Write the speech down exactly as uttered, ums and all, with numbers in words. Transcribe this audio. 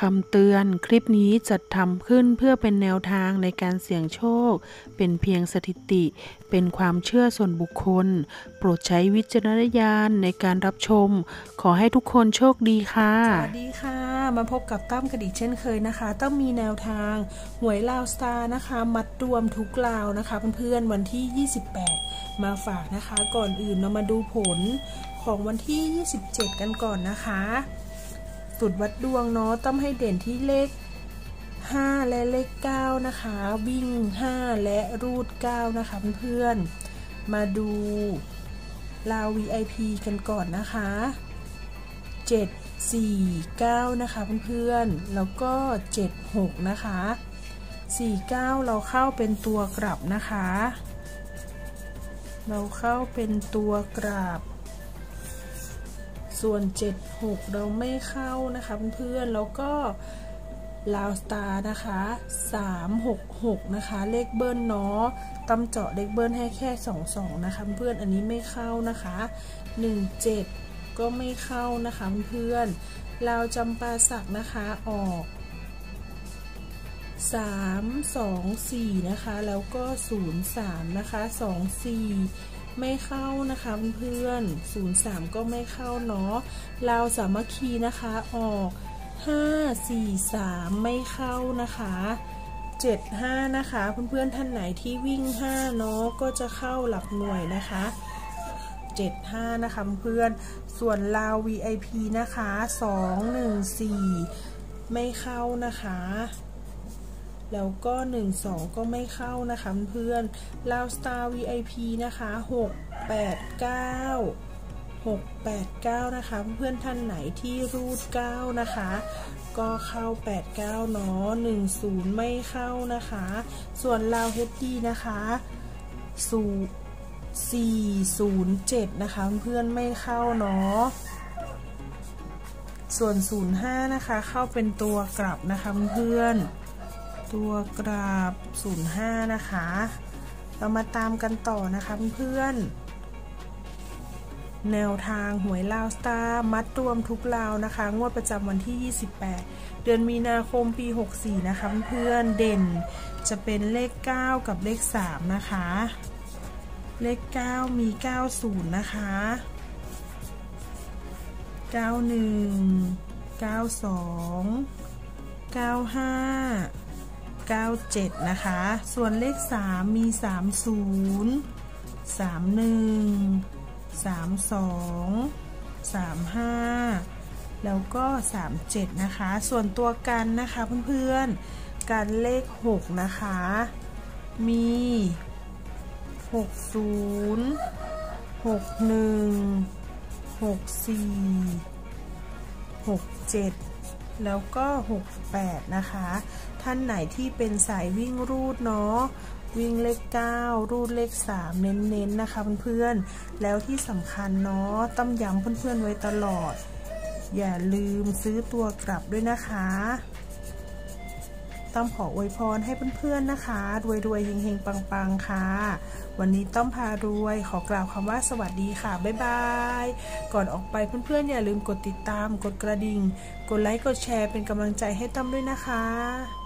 คำเตือนคลิปนี้จัดทำขึ้นเพื่อเป็นแนวทางในการเสี่ยงโชคเป็นเพียงสถิติเป็นความเชื่อส่วนบุคคลโปรดใช้วิจารณญาณในการรับชมขอให้ทุกคนโชคดีค่ะสวัสดีค่ะมาพบกับตั้มกระดิกเช่นเคยนะคะตั้มมีแนวทางหวยลาวสตาร์นะคะมัดรวมทุกลาวนะคะเพื่อนๆวันที่ยี่สิบแปดมาฝากนะคะก่อนอื่นเรามาดูผลของวันที่ยี่สิบเจ็ดกันก่อนนะคะสูตรวัดดวงเนาะต้องให้เด่นที่เลขห้าและเลขเก้านะคะวิ่งห้าและรูดเก้านะคะเพื่อนๆมาดูลาว วี ไอ พี กันก่อนนะคะเจ็ด สี่ เก้านะคะเพื่อนๆแล้วก็เจ็ด หกนะคะสี่ เก้าเราเข้าเป็นตัวกลับนะคะเราเข้าเป็นตัวกลับส่วนเจ็ด หกเราไม่เข้านะคะเพื่อนๆแล้วก็ลาวสตาร์นะคะสาม หก หกนะคะเลขเบิ้ลเนาะตำเจาะเลขเบิ้ลให้แค่สอง สองนะคะเพื่อนอันนี้ไม่เข้านะคะหนึ่ง เจ็ดก็ไม่เข้านะคะเพื่อนลาวจำปาสักนะคะออกสาม สอง สี่นะคะแล้วก็ศูนย์ สามนะคะสอง สี่ไม่เข้านะคะเพื่อนศูนย์ สามก็ไม่เข้าเนาะลาวสามัคคีนะคะออกห้า สี่ สามไม่เข้านะคะเจ็ด ห้านะคะเพื่อนๆท่านไหนที่วิ่งห้าเนาะก็จะเข้าหลักหน่วยนะคะเจ็ด ห้านะคะเพื่อนส่วนลาว วี ไอ พี นะคะสอง หนึ่ง สี่ไม่เข้านะคะแล้วก็หนึ่ง สองก็ไม่เข้านะคะเพื่อนลาวสตาร์ วี ไอ พี นะคะหก แปด เก้า หก แปด เก้านะคะเพื่อนท่านไหนที่รูดเก้านะคะก็เข้าแปด เก้าเนาะหนึ่ง ศูนย์ไม่เข้านะคะส่วนลาว เอช ดี นะคะศูนย์ สี่ ศูนย์ เจ็ดนะคะเพื่อนไม่เข้าเนาะส่วนศูนย์ ห้านะคะเข้าเป็นตัวกลับนะคะเพื่อนตัวกราบศูนย์ ห้านะคะเรามาตามกันต่อนะคะเพื่อนแนวทางหวยลาวสตาร์มัดรวมทุกลาวนะคะงวดประจำวันที่ยี่สิบแปดเดือนมีนาคมปีหกสี่นะคะเพื่อนเด่นจะเป็นเลขเก้ากับเลขสามนะคะเลขเก้ามีเก้าสิบนะคะเก้าสิบ เก้าสิบสอง เก้าสิบห้า เก้าสิบเจ็ดนะคะส่วนเลขสามมีสามสิบ สามสิบเอ็ด สามสิบสอง สามสิบห้าแล้วก็สามสิบเจ็ดนะคะส่วนตัวกันนะคะเพื่อนๆกันเลขหกนะคะมีหกสิบ หกสิบเอ็ด หกสิบสี่ หกสิบเจ็ดแล้วก็หกสิบแปดนะคะท่านไหนที่เป็นสายวิ่งรูดเนาะวิ่งเลขเก้ารูดเลขสามเน้นๆนะคะเพื่อนๆแล้วที่สำคัญเนาะต้องย้ำเพื่อนๆไว้ตลอดอย่าลืมซื้อตัวกลับด้วยนะคะต้อมขออวยพรให้เพื่อนๆนะคะรวยๆเฮงๆปังๆค่ะวันนี้ต้อมพารวยขอกล่าวคำว่าสวัสดีค่ะบ๊ายบายก่อนออกไปเพื่อนๆอย่าลืมกดติดตามกดกระดิ่งกดไลค์กดแชร์เป็นกำลังใจให้ต้อมด้วยนะคะ